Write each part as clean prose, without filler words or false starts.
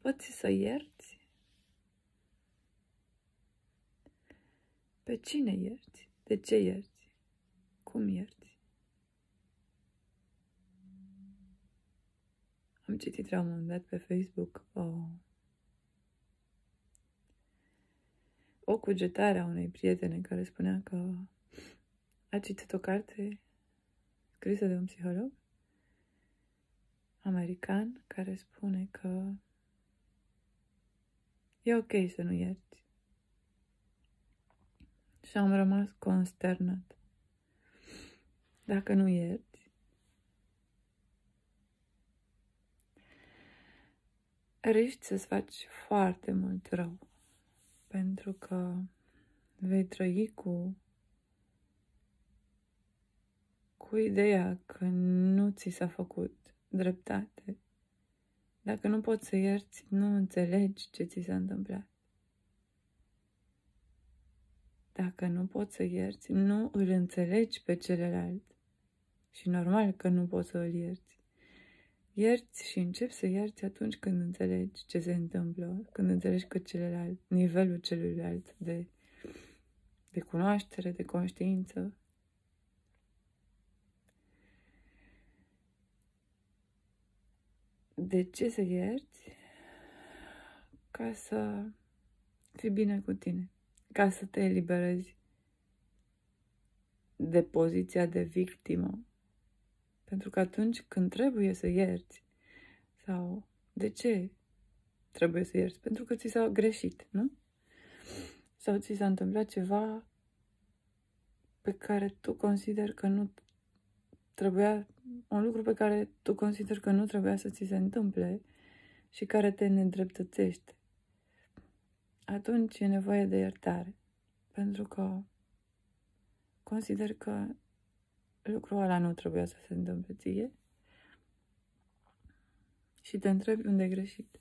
Poți să ierți? Pe cine ierți? De ce ierți? Cum ierți? Am citit la un moment dat pe Facebook o cugetare a unei prietene care spunea că a citit o carte scrisă de un psiholog american care spune că e ok să nu ierți. Și am rămas consternat. Dacă nu ierți, riști să-ți faci foarte mult rău. Pentru că vei trăi cu ideea că nu ți s-a făcut dreptate. Dacă nu poți să ierți, nu înțelegi ce ți s-a întâmplat. Dacă nu poți să ierți, nu îl înțelegi pe celălalt. Și normal că nu poți să îl ierți. Ierți și începi să ierți atunci când înțelegi ce se întâmplă, când înțelegi că celălalt, nivelul celuilalt de cunoaștere, de conștiință. De ce să ierți? Ca să fii bine cu tine. Ca să te eliberezi de poziția de victimă. Pentru că atunci când trebuie să ierți, sau de ce trebuie să ierți? Pentru că ți s-a greșit, nu? Sau ți s-a întâmplat ceva pe care tu consideri că nu trebuia, un lucru pe care tu consideri că nu trebuia să ți se întâmple și care te nedreptățește. Atunci e nevoie de iertare. Pentru că consider că lucrul ăla nu trebuia să se întâmple ție și te întrebi unde e greșit.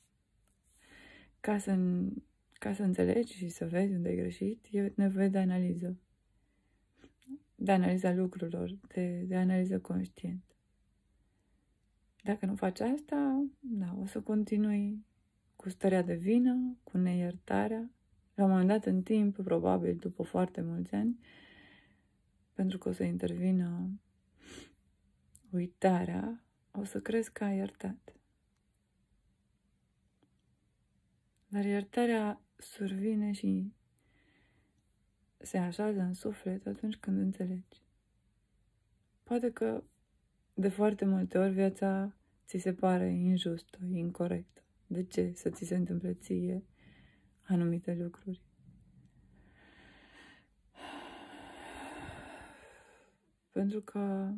Ca să înțelegi și să vezi unde e greșit, e nevoie de analiză. De analiza lucrurilor, de analiză conștientă. Dacă nu faci asta, o să continui cu starea de vină, cu neiertarea. La un moment dat în timp, probabil după foarte mulți ani, pentru că o să intervină uitarea, o să crezi că ai iertat. Dar iertarea survine și se așează în suflet atunci când înțelegi. Poate că de foarte multe ori viața ți se pare injustă, incorectă. De ce să ți se întâmple ție anumite lucruri? Pentru că,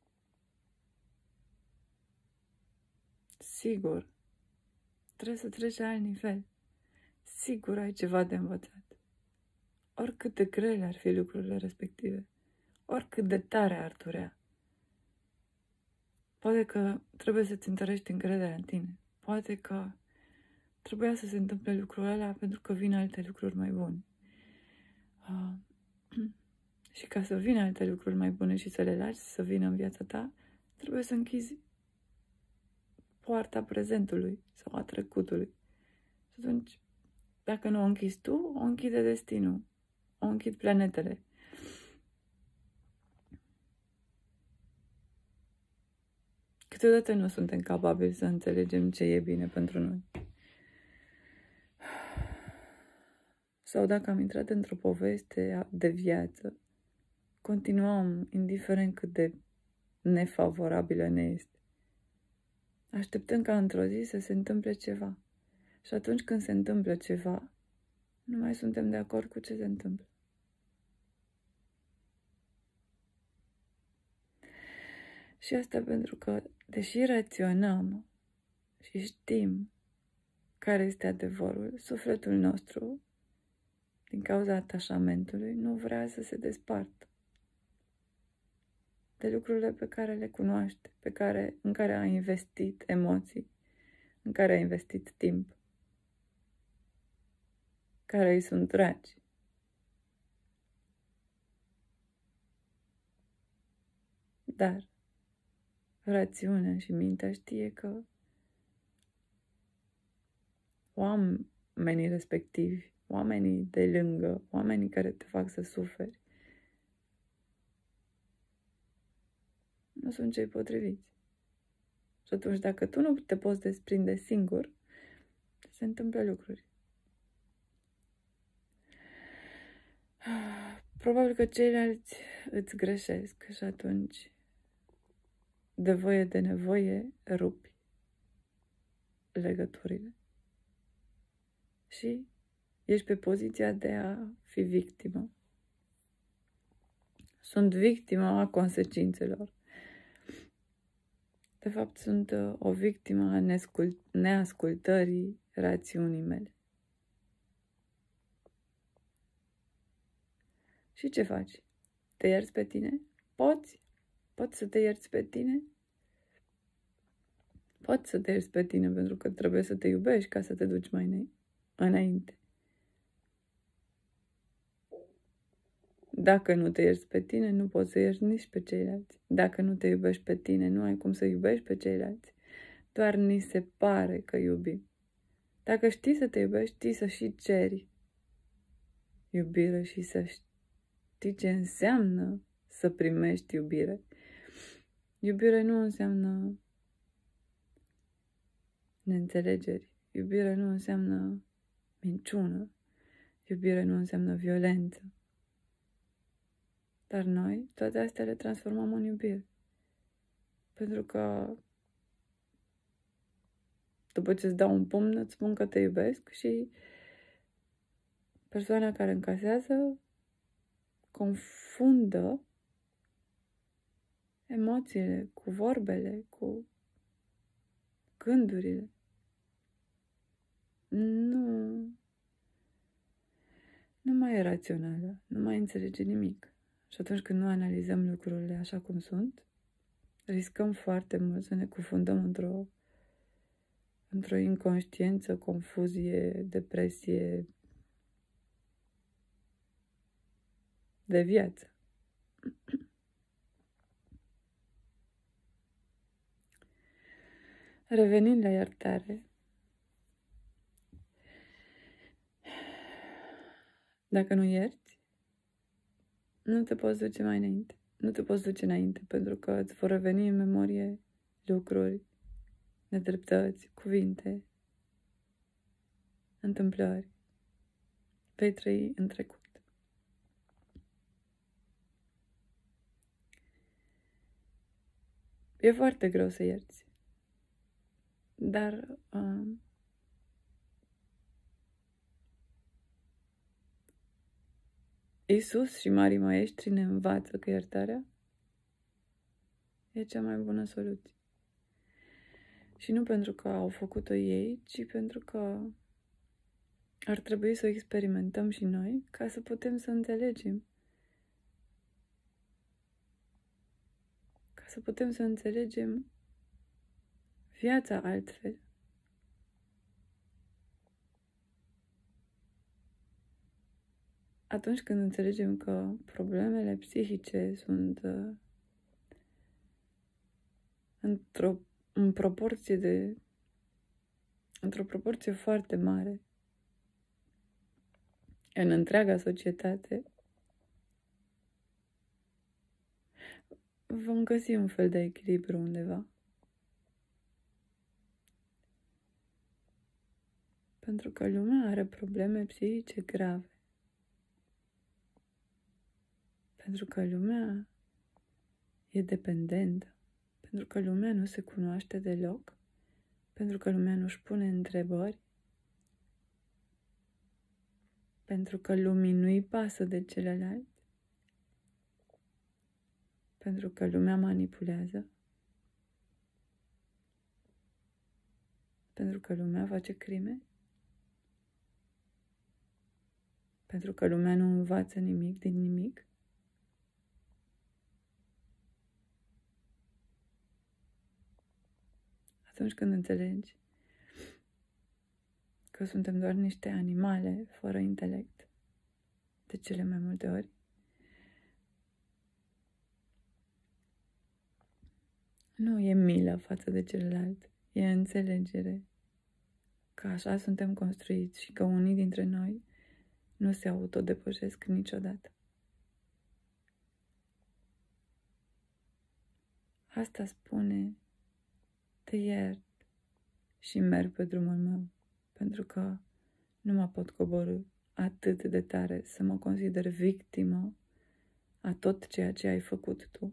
sigur, trebuie să treci la alt nivel. Sigur ai ceva de învățat. Oricât de grele ar fi lucrurile respective, oricât de tare ar durea. Poate că trebuie să-ți întărești încrederea în tine. Poate că trebuia să se întâmple lucrul ăla pentru că vin alte lucruri mai bune. Și ca să vină alte lucruri mai bune și să le lași să vină în viața ta, trebuie să închizi poarta prezentului sau a trecutului. Și atunci, dacă nu o închizi tu, o închide destinul, o închid planetele. Câteodată nu suntem capabili să înțelegem ce e bine pentru noi. Sau dacă am intrat într-o poveste de viață, continuăm, indiferent cât de nefavorabilă ne este. Așteptăm ca într-o zi să se întâmple ceva. Și atunci când se întâmplă ceva, nu mai suntem de acord cu ce se întâmplă. Și asta pentru că, deși raționăm și știm care este adevărul, sufletul nostru, din cauza atașamentului, nu vrea să se despartă de lucrurile pe care le cunoaște, în care a investit emoții, în care a investit timp, care îi sunt dragi. Dar rațiunea și mintea știe că oamenii respectivi, oamenii de lângă, oamenii care te fac să suferi, nu sunt cei potriviți. Și atunci, dacă tu nu te poți desprinde singur, se întâmplă lucruri. Probabil că ceilalți îți greșesc și atunci, de voie de nevoie, rupi legăturile. Și ești pe poziția de a fi victimă. Sunt victima a consecințelor. De fapt, sunt o victimă a neascultării rațiunii mele. Și ce faci? Te ierți pe tine? Poți? Poți să te ierți pe tine? Poți să te ierți pe tine pentru că trebuie să te iubești ca să te duci mai înainte. Dacă nu te ierți pe tine, nu poți să ierți nici pe ceilalți. Dacă nu te iubești pe tine, nu ai cum să iubești pe ceilalți. Doar ni se pare că iubim. Dacă știi să te iubești, știi să și ceri iubire și să știi ce înseamnă să primești iubire. Iubire nu înseamnă neînțelegeri. Iubire nu înseamnă minciună. Iubire nu înseamnă violență. Dar noi toate astea le transformăm în iubire. Pentru că după ce îți dau un pumn, îți spun că te iubesc și persoana care încasează confundă emoțiile cu vorbele, cu gândurile. Nu mai e rațională, nu mai înțelege nimic. Și atunci când nu analizăm lucrurile așa cum sunt, riscăm foarte mult să ne cufundăm într-o inconștiență, confuzie, depresie de viață. Revenind la iertare, dacă nu ierți, nu te poți duce mai înainte. Nu te poți duce înainte pentru că îți vor reveni în memorie lucruri, nedreptăți, cuvinte, întâmplări. Vei trăi în trecut. E foarte greu să ierți. Dar Iisus și marii maestri ne învață că iertarea e cea mai bună soluție. Și nu pentru că au făcut-o ei, ci pentru că ar trebui să o experimentăm și noi ca să putem să înțelegem. Ca să putem să înțelegem viața altfel. Atunci când înțelegem că problemele psihice sunt într-o proporție foarte mare în întreaga societate, vom găsi un fel de echilibru undeva. Pentru că lumea are probleme psihice grave. Pentru că lumea e dependentă. Pentru că lumea nu se cunoaște deloc. Pentru că lumea nu-și pune întrebări. Pentru că lumii nu-i pasă de celălalt. Pentru că lumea manipulează. Pentru că lumea face crime. Pentru că lumea nu învață nimic din nimic. Atunci când înțelegi că suntem doar niște animale fără intelect, de cele mai multe ori, nu e milă față de celălalt, e înțelegere. că așa suntem construiți și că unii dintre noi nu se autodepășesc niciodată. Asta spune, te iert și merg pe drumul meu, pentru că nu mă pot coborî atât de tare să mă consider victimă a tot ceea ce ai făcut tu.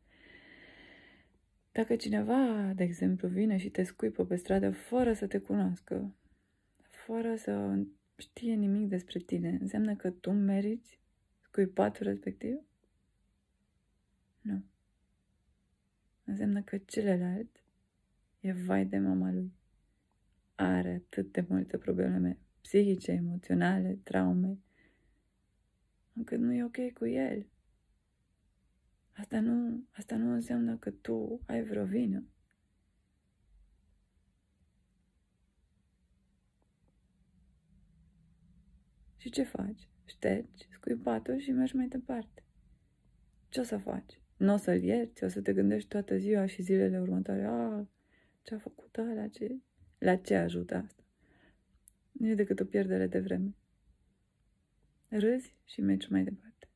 Dacă cineva, de exemplu, vine și te scuipă pe stradă fără să te cunoască, fără să știe nimic despre tine, înseamnă că tu meriți scuipatul respectiv? Nu. Înseamnă că celălalt e vai de mama lui. Are atât de multe probleme psihice, emoționale, traume, încât nu e ok cu el. Asta nu înseamnă că tu ai vreo vină. Și ce faci? Ștergi scuipatul și mergi mai departe. Ce o să faci? Nu o să-l ierți, o să te gândești toată ziua și zilele următoare. Ce-a făcut ăla, la ce ajută asta? Nu e decât o pierdere de vreme. Râzi și mergi mai departe.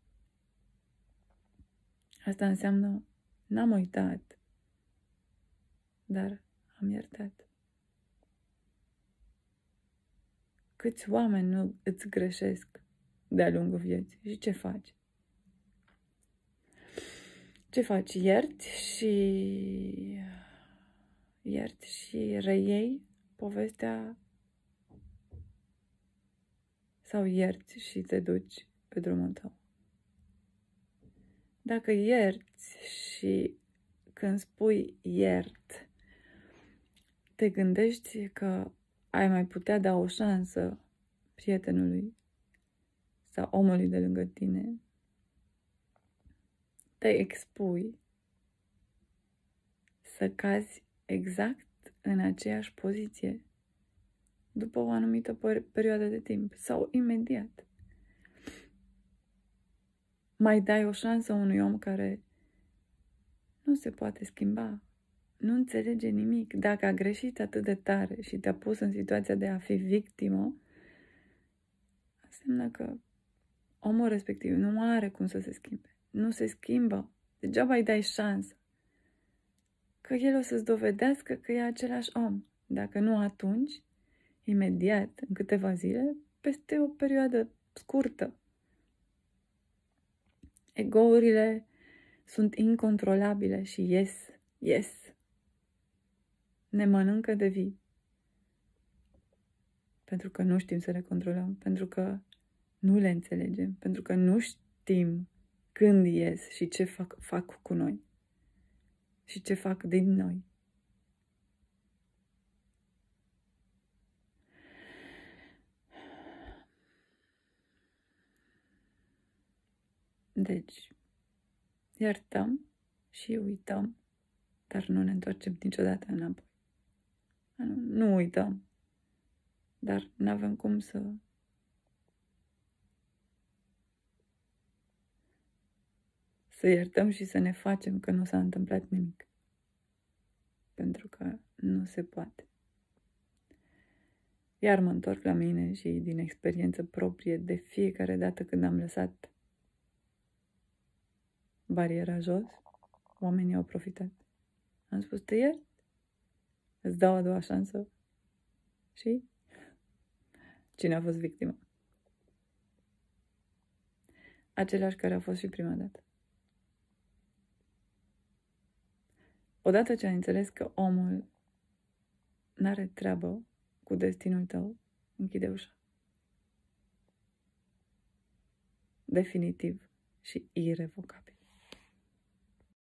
Asta înseamnă, n-am uitat, dar am iertat. Câți oameni nu îți greșesc de-a lungul vieții? Și ce faci? Ce faci? Ierți și reiei povestea sau ierți și te duci pe drumul tău? Dacă ierți și când spui iert, te gândești că ai mai putea da o șansă prietenului sau omului de lângă tine, te expui să cazi exact în aceeași poziție după o anumită perioadă de timp sau imediat. Mai dai o șansă unui om care nu se poate schimba, nu înțelege nimic. Dacă a greșit atât de tare și te-a pus în situația de a fi victimă, înseamnă că omul respectiv nu are cum să se schimbe. Nu se schimbă. Degeaba îi dai șansă. Că el o să-ți dovedească că e același om. Dacă nu atunci, imediat, în câteva zile, peste o perioadă scurtă. Egourile sunt incontrolabile și ies. Ne mănâncă de vii. Pentru că nu știm să le controlăm, pentru că nu le înțelegem, pentru că nu știm când ies și ce fac cu noi și ce fac din noi. Deci, iertăm și uităm, dar nu ne întoarcem niciodată înapoi. Nu uităm, dar nu avem cum să iertăm și să ne facem că nu s-a întâmplat nimic. Pentru că nu se poate. Iar mă întorc la mine și din experiență proprie, de fiecare dată când am lăsat bariera jos, oamenii au profitat. Am spus, te iert? Îți dau a doua șansă? Și cine a fost victima? Același care a fost și prima dată. Odată ce ai înțeles că omul n-are treabă cu destinul tău, închide ușa. Definitiv și irevocabil.